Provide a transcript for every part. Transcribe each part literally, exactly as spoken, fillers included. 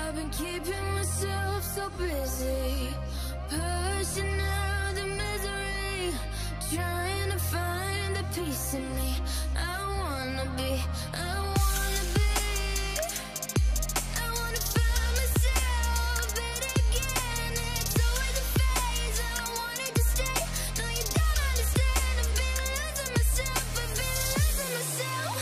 I've been keeping myself so busy, pushing out the misery, trying to find the peace in me. I wanna be, I wanna be, I wanna find myself, but again it's always a phase. I wanted to stay, no you don't understand. I've been losing myself, I've been losing myself.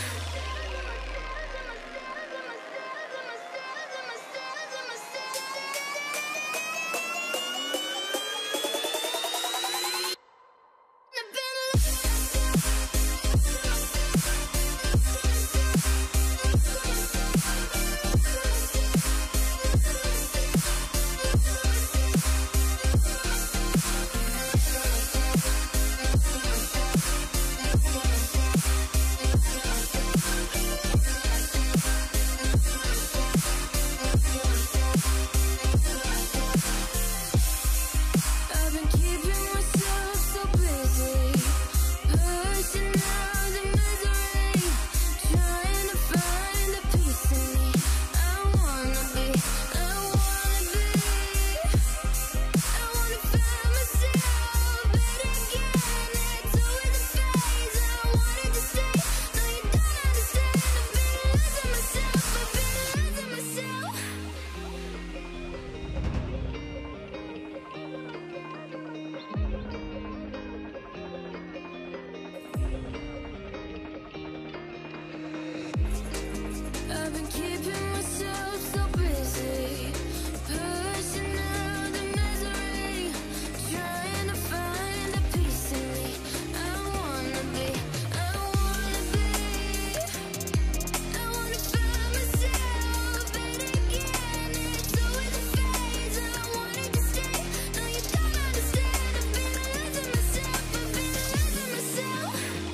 I've been keeping myself so busy, pushing out the misery, trying to find the peace in me. I wanna be, I wanna be, I wanna find myself, but again it's always a phase. I wanted to stay, no you don't understand. I've been losing myself, I've been losing myself.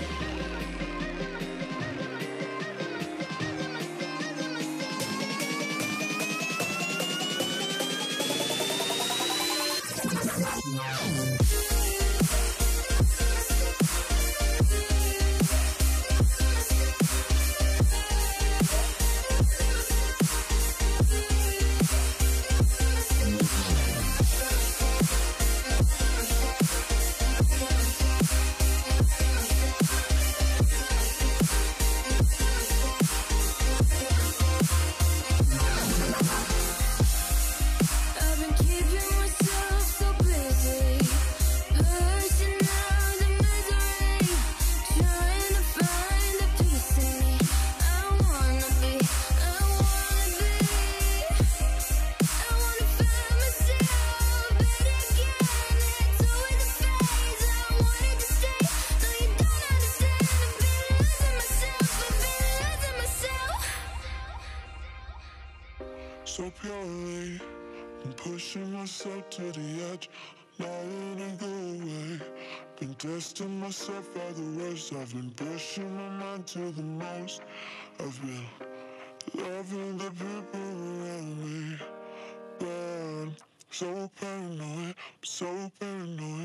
I've been keeping myself so busy, pushing out the misery, trying to find the peace in me. I wanna be, I wanna be, I wanna find myself, but again it's always a phase. I wanted to stay, no you don't understand. I've been losing myself, I've been losing myself. So purely, I'm pushing myself to the edge, not letting go away. Been testing myself by the worst. I've been pushing my mind to the most. I've been loving the people around me, but I'm so paranoid, I'm so paranoid.